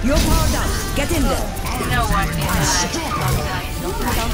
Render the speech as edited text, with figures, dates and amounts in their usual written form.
You're powered up. Get in there. No one is alive.